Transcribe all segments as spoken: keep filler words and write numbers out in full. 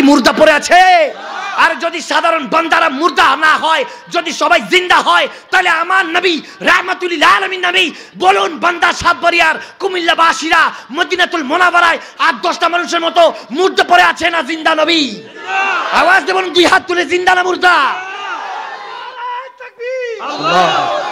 মুর্দা পড়ে আছে? আর যদি সাধারণ বান্দারা মুর্দা না হয়, যদি সবাই জিন্দা হয়, তাহলে আমার নবী রাহমাতুল লিল আলামিন নবী বলুন, বান্দা সাতবাড়িয়ার কুমিল্লাবাসীরা মদিনাতুল মুনাওয়ারায় আট দশটা মানুষের মতো মুর্দা পড়ে আছে না জিন্দা নবী? আওয়াজ দেবেন দুই হাত তুলে, জিন্দা না মুর্দা? আল্লাহ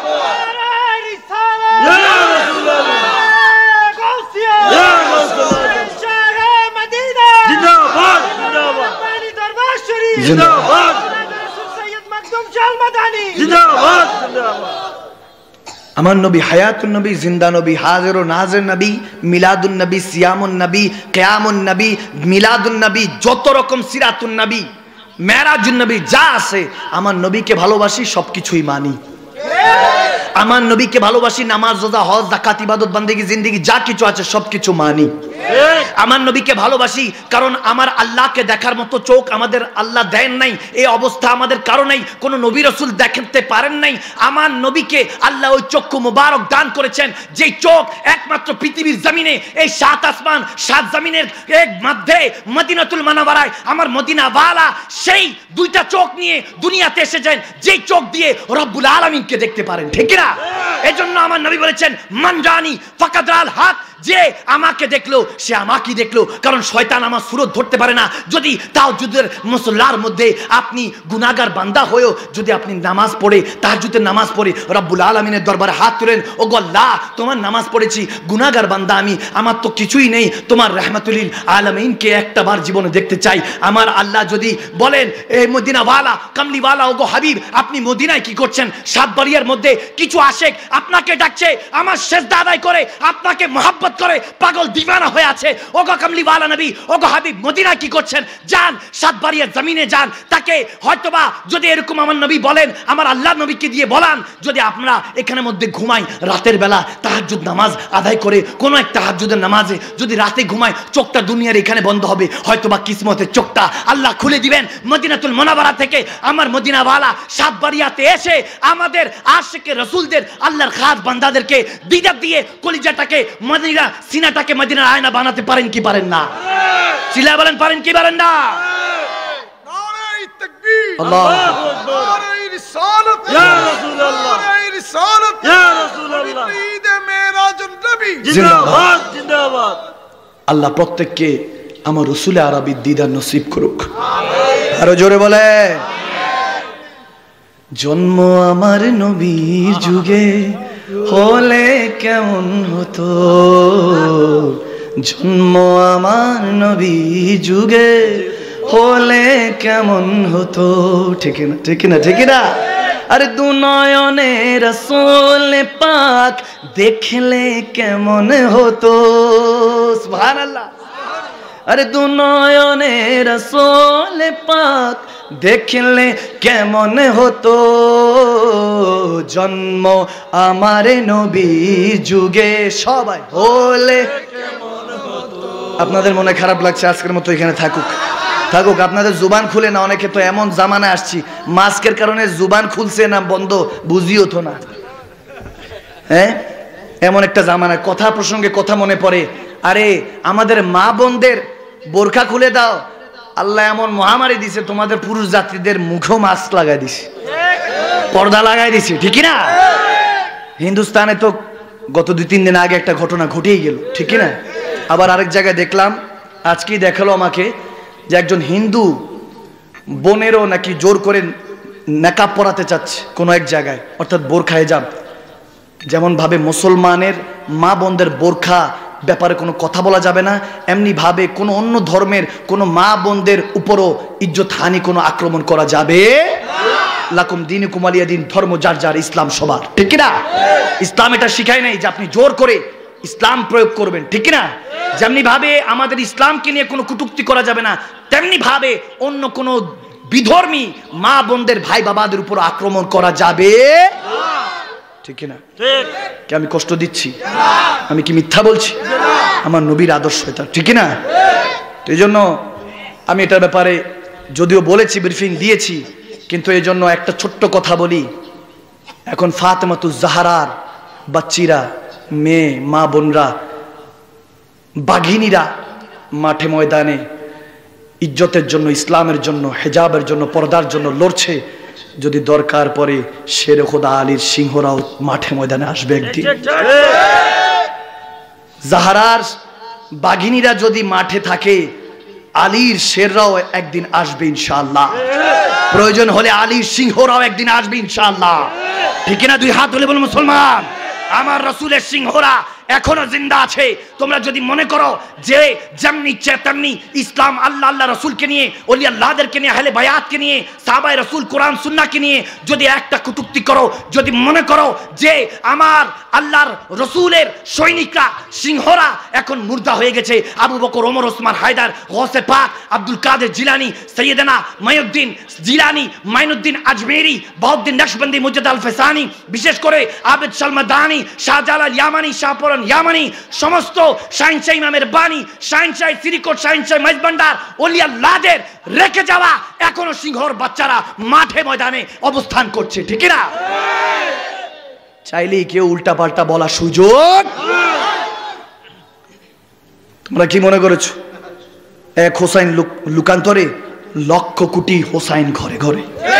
আমার নবী হায়াতুন নবী, জিন্দা নবী, হাজির ও নাজির নবী, মিলাদুন নবী, সিয়ামুন নবী, কিয়ামুন নবী, মিলাদুন নবী, যত রকম সিরাতুন নবী, মেরাজুন নবী যা আছে, আমার নবীকে ভালোবাসি, সবকিছুই মানি। আমার নবীকে ভালোবাসি, নামাজ রোজা হজ যাকাত ইবাদত বান্দেগি জিন্দেগি যা কিছু আছে সবকিছু মানি। আমার নবীকে ভালোবাসি কারণ আমার আল্লাহকে দেখার মতো চোখ আমাদের আল্লাহ দেন নাই, এই অবস্থা আমাদের কারণেই কোন নবী রাসূল দেখতে পারেন নাই। আমার নবীকে আল্লাহ ওই চক্ষু মুবারক দান করেছেন, যেই চোখ একমাত্র পৃথিবীর জমিনে এই সাত আসমান সাত জমিনের এক মধ্যে মদিনাতুল মুনাওয়ারায় আমার মদিনাওয়ালা সেই দুইটা চোখ নিয়ে দুনিয়াতে এসেছেন, যেই চোখ দিয়ে রব্বুল আলামিনকে দেখতে পারেন, ঠিক না? এজন্য আমার নবী বলেছেন, মান রানি ফাকাদ রাল হক, যে আমাকে দেখলো সে আমাকেই দেখলো, কারণ শয়তান আমার সুরত ধরতে পারে না। যদি তাহাজ্জুদের মুসল্লার মধ্যে আপনি গুনাহগার বান্দা হয়েও যদি আপনি নামাজ পড়ে তাহাজ্জুদের নামাজ পড়ে রব্বুল আলামিনের দরবারে হাত তুলেন, ও গো আল্লাহ তোমার নামাজ পড়েছি, গুনাহগার বান্দা আমি, আমার তো কিছুই নেই, তোমার রাহমাতুল লিল আলামিনকে একটাবার জীবনে দেখতে চাই। আমার আল্লাহ যদি বলেন, এই মদিনাওয়ালা কামলিওয়ালা, ও গো হাবিব আপনি মদিনায় কি করছেন? সাতবাড়িয়ার মধ্যে কিছু আশেক আপনাকে ডাকছে, আমার সেজদা আদায় করে আপনাকে মহব্বত করে পাগল দিওয়ানা হয়ে আছে। ওগো কামলিওয়ালা নবী, ওগো হাবিব মদিনা কি করছেন? যান সাতবাড়িয়ার জমিনে যান, তাকে হয়তোবা যদি এরকম আমার নবী বলেন, আমার আল্লাহ নবীকে দিয়ে বলান, যদি আপনারা এখানে মধ্যে ঘুমাই রাতের বেলা তাহাজ্জুদ নামাজ আদায় করে, কোন এক তাহাজ্জুদের নামাজে যদি রাতে ঘুমায়, চোখটা দুনিয়ার এখানে বন্ধ হবে, হয়তোবা কিসমতের চোখটা আল্লাহ খুলে দিবেন। মদিনাতুল মুনাওয়ারা থেকে আমার মদিনাওয়ালা সাতবাড়িয়াতে এসে আমাদের আশিকে রাসূলদের আল্লাহর খাস বান্দাদেরকে দিদার দিয়ে কলিজাটাকে মদিনা সিনাটাকে মদিনার আয়না বানাতে পারেন কি পারেন না? চিল্লা বলেন, পারেন কি পারেন না? নারে তাকবীর, আল্লাহু আকবার, নারে রিসালাত ইয়া রাসূলুল্লাহ, নারে রিসালাত ইয়া রাসূলুল্লাহ, ঈদ মেরাজুন নবী জিন্দাবাদ জিন্দাবাদ। আল্লাহ প্রত্যেককে আমার রাসূল আরবীর দিদার নসিব করুক, আমিন। আরো জোরে বলে, জন্ম আমার নবীর যুগে হলে কেমন হতো, জন্ম আমার নবী যুগে হলে কেমন হতো, ঠিক না ঠিক না ঠিক না? আরে দু নয়নে রাসূল পাক দেখলে কেমন হতো, সুবহানাল্লাহ। আরে দু নয়নে রাসূল পাক দেখলে কেমন হতো, জন্ম আমার নবী যুগে সবাই হলে কেমন হতো। আপনাদের মনে খারাপ লাগছে, আজকের মতো এখানে থাকুক থাকুক আপনাদের জুবান খুলে না। অনেকে তো এমন জামানায় আসছি, মাস্কের কারণে জুবান খুলছে না বন্ধ বুঝিও তো না, হ্যাঁ এমন একটা জামানায় কথা প্রসঙ্গে কথা মনে পড়ে। আরে আমাদের মা বোনদের বোরখা খুলে দাও, আল্লাহ এমন মহামারী দিছে, তোমাদের পুরুষ জাতিদের মুখেও মাস্ক লাগাই দিছে, পর্দা লাগাই দিছে, ঠিক না? হিন্দুস্তানে তো গত দুই তিন দিন আগে একটা ঘটনা ঘটেই গেল, ঠিক না? আবার আরেক জায়গায় দেখলাম, আজকেই দেখালো আমাকে, যে একজন হিন্দু বোনেরও নাকি জোর করে নেকাব পরাতে চাচ্ছে কোনো এক জায়গায়, অর্থাৎ বোরখা হিজাব। যেমন ভাবে মুসলমানের মা বোনদের বোরখা ব্যাপারে কোনো কথা বলা যাবে না, এমনি ভাবে কোনো অন্য ধর্মের কোনো মা বোনদের উপরও ইজ্জত হানি কোনো আক্রমণ করা যাবে লাকুম দীনুকুম ওয়ালিয়া দিন, ধর্ম যার যার, ইসলাম সবার, ঠিক না? ইসলাম এটা শিখায় নাই যে আপনি জোর করে ইসলাম প্রয়োগ করবেন, ঠিক না? যেমনি ভাবে আমাদের ইসলামকে নিয়ে কোনো কটূক্তি করা যাবে না, তেমনি ভাবে অন্য কোনো বিধর্মী মা বোনদের ভাই বাবাদের উপর আক্রমণ করা যাবে, ঠিক না? কি আমি কষ্ট দিচ্ছি? আমি কি মিথ্যা বলছি? আমার নবীর আদর্শ এটা, ঠিক না? এই জন্য আমি এটার ব্যাপারে যদিও বলেছি, ব্রিফিং দিয়েছি, কিন্তু এই জন্য একটা ছোট্ট কথা বলি। এখন ফাতেমাতুজ জাহরার বাচ্চিরা, মেয়ে মা বোনরা, বাঘিনীরা মাঠে ময়দানে ইজ্জতের জন্য, ইসলামের জন্য, হেজাবের জন্য, পর্দার জন্য লড়ছে, যদি দরকার পড়ে শের খোদা আলীর সিংহরাও মাঠে ময়দানে আসবে একদিন। জাহারার বাঘিনীরা যদি মাঠে থাকে, আলীর শেররাও একদিন আসবে ইনশাআল্লাহ। প্রয়োজন হলে আলীর সিংহরাও একদিন আসবে ইনশাআল্লাহ। ঠিক না? দুই হাত তুলে বলুন মুসলমান, আমার রাসূলের সিংহরা এখনো জিন্দা আছে। তোমরা যদি মনে করো যে যেমনি তেমনি ইসলাম আল্লাহ আল্লাহ রসুলকে নিয়ে, ওলি আল্লাহদেরকে নিয়ে, আহলে বায়াতকে নিয়ে, সাহাবায়ে রাসূল, কোরআন সুন্নাহকে নিয়ে যদি একটা কটূক্তি করো, যদি মনে করো যে আমার আল্লাহর রসুলের সৈনিকরা সিংহরা এখন মুর্দা হয়ে গেছে, আবু বকর, ওমর, ওসমান, হায়দার, গৌসে পাক, আব্দুল কাদের জিলানী, সৈয়দনা মাইনুদ্দিন জিলানী, মাইনুদ্দিন আজমেরি, বাউদ্দিন নকশবন্দি, মুজাদ্দিদ আল ফেসানি, বিশেষ করে আবেদ সালমাদানি, শাহজালাল ইয়ামানি, শাহপুর ইয়ামানি, সমস্ত শাহিনশাহ ইমামের বাণী, শাহিনশাহ সিরিকোট, শাহিনশাহ মাইজভান্ডার, ওলি আল্লাহদের রেখে যাওয়া এখনো সিংহর বাচ্চারা মাঠে ময়দানে অবস্থান করছে। ঠিক না? চাইলেই কেউ উল্টা পাল্টা বলার সুযোগ। তোমরা কি মনে করেছো এক হোসাইন লুকান্তরে লক্ষ কোটি হোসাইন ঘরে ঘরে?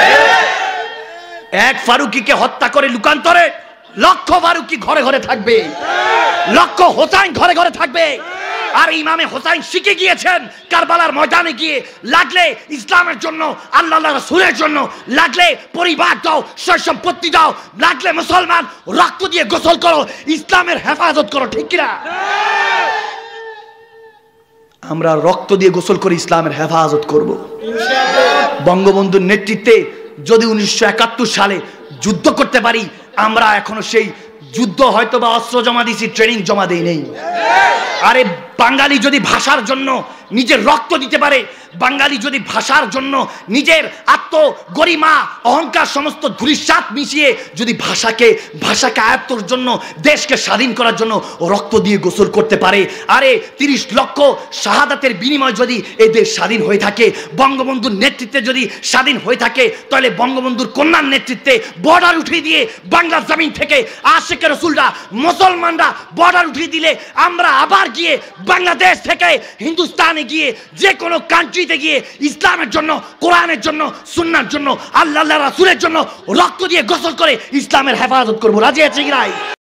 এক ফারুকিকে হত্যা করে লুকান্তরে লক্ষ ফারুকি ঘরে ঘরে থাকবে, লক্ষ হোসাইন ঘরে ঘরে থাকবে। আর ইমামে হোসাইন শিখে গিয়েছেন কারবালার ময়দানে গিয়ে, লাগলে ইসলামের জন্য, আল্লাহ রাসূলের জন্য, লাগলে পরিবার দাও, সয় সম্পত্তি দাও, লাগলে মুসলমান রক্ত দিয়ে গোসল করো, ইসলামের হেফাজত করো। ঠিক কিনা? আমরা রক্ত দিয়ে গোসল করে ইসলামের হেফাজত করব। বঙ্গবন্ধুর নেতৃত্বে যদি উনিশশো একাত্তর সালে যুদ্ধ করতে পারি, আমরা এখনো সেই যুদ্ধ হয়তো বা অস্ত্র জমা দিয়েছি, ট্রেনিং জমা দেই নেই। আরে বাঙালি যদি ভাষার জন্য নিজের রক্ত দিতে পারে, বাঙালি যদি ভাষার জন্য নিজের আত্ম গরিমা, অহংকার সমস্ত ধূলিসাৎ মিশিয়ে যদি ভাষাকে ভাষাকে আয়ত্তর জন্য, দেশকে স্বাধীন করার জন্য রক্ত দিয়ে গোসল করতে পারে, আরে তিরিশ লক্ষ শাহাদাতের বিনিময় যদি এই দেশ স্বাধীন হয়ে থাকে, বঙ্গবন্ধুর নেতৃত্বে যদি স্বাধীন হয়ে থাকে, তাহলে বঙ্গবন্ধুর কন্যার নেতৃত্বে বর্ডার উঠিয়ে দিয়ে বাংলার জমিন থেকে আশিকে রাসূলরা, মুসলমানরা বর্ডার উঠিয়ে দিলে আমরা আবার গিয়ে বাংলাদেশ থেকে হিন্দুস্তানে গিয়ে যে কোনো কান্ট্রিতে গিয়ে ইসলামের জন্য, কোরআনের জন্য, সুন্নাহর জন্য, আল্লাহ রাসূলের জন্য রক্ত দিয়ে গোসল করে ইসলামের হেফাজত করবো। রাজি আছে কি নাই?